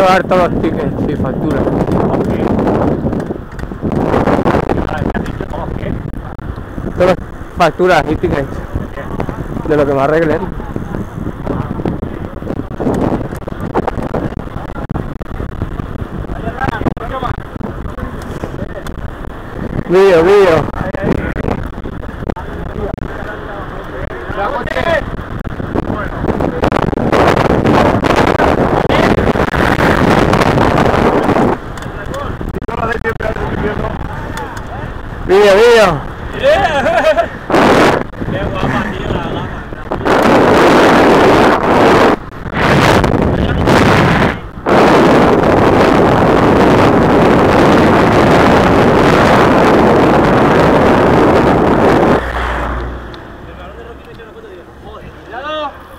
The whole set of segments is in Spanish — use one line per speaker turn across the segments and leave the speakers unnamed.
llevar todos los tickets y facturas. Todas las facturas y tickets de lo que me arreglen. Vídeo. Vídeo.
Qué guapa, tío, la gama.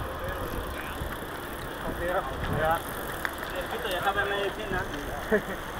Ya está en medicina.